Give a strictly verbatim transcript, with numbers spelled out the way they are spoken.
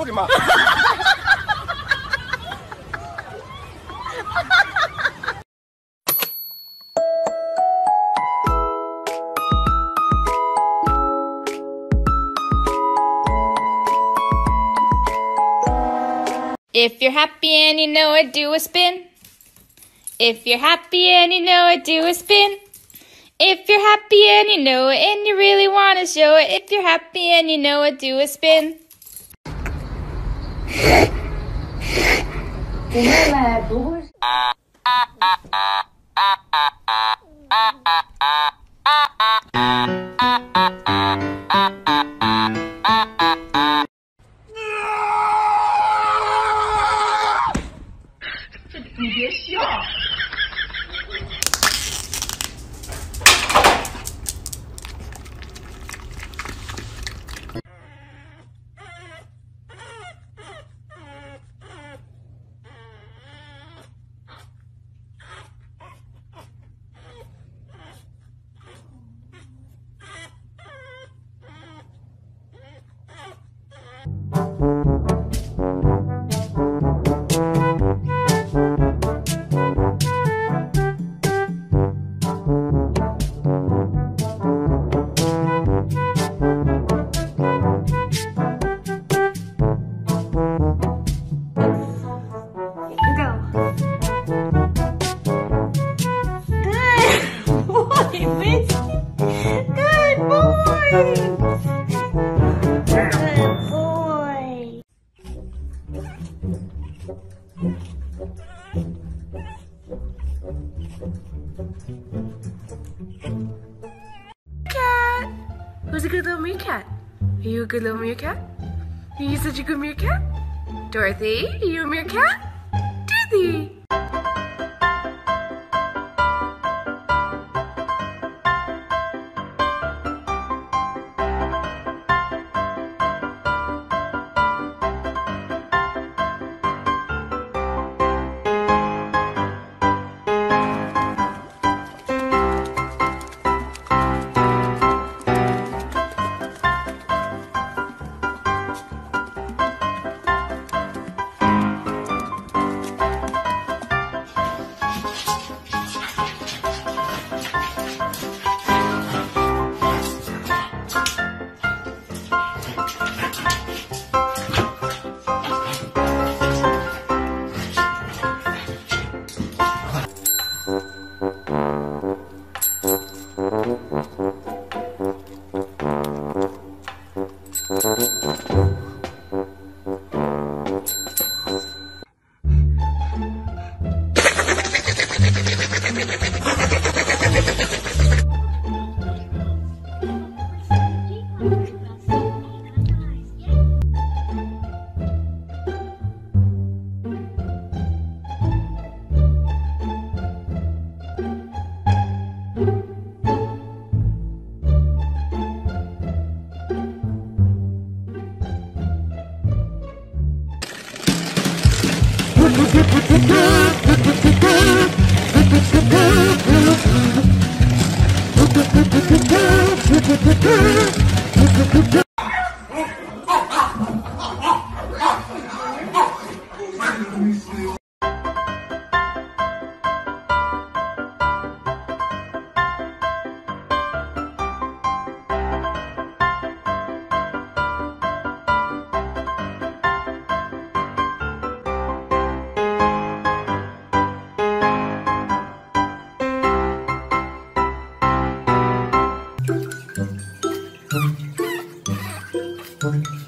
我的妈！ If you're happy and you know it, do a spin. If you're happy and you know it, do a spin. If you're happy and you know it and you really want to show it, if you're happy and you know it, do a spin. 姐妹们，不会是。 你别笑。 Good boy! Good boy! Cat! Who's a good little meerkat? Are you a good little meerkat? Are you such a good meerkat? Dorothy, are you a meerkat? Dorothy! Thank you.